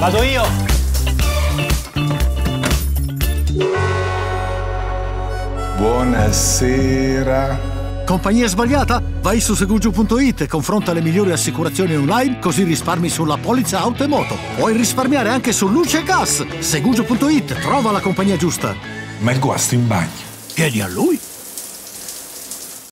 Vado io. Buonasera. Compagnia sbagliata? Vai su Segugio.it e confronta le migliori assicurazioni online, così risparmi sulla polizza auto e moto. Puoi risparmiare anche su luce e gas. Segugio.it, trova la compagnia giusta. Ma il guasto in bagno. Chiedi a lui.